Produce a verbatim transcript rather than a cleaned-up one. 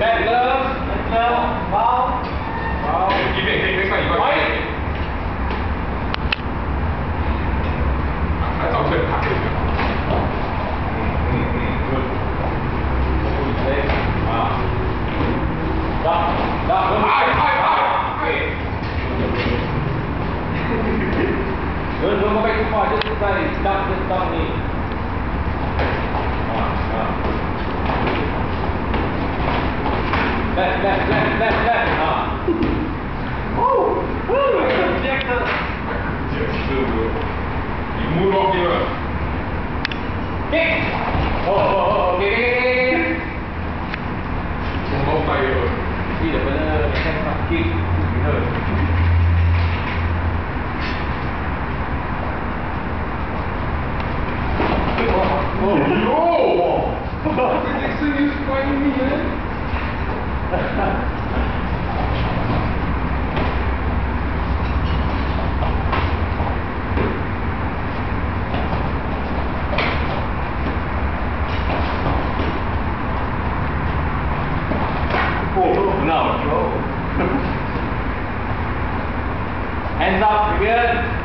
Back love, back love, vào, vào. Give it, take next one, you got Quay. it. Phải tạo chuyện thẳng được. Ừ, ừ, ừ, good. Lên. À. Đó, đó, đúng. Ai, ai, ai. Okay. Don't don't go back too far, just this side, stop, just stop me. Ah, ah. Left, left, left, left, left. Ah. Woo! Woo! Rejected. Rejected. You move off here. Kick! Oh, oh, oh, okay, okay, okay. Move off by here. See the fella, the hand start kick. You heard. Oh, yo! The next thing is finding me, eh? Oh, no. Hands up, again.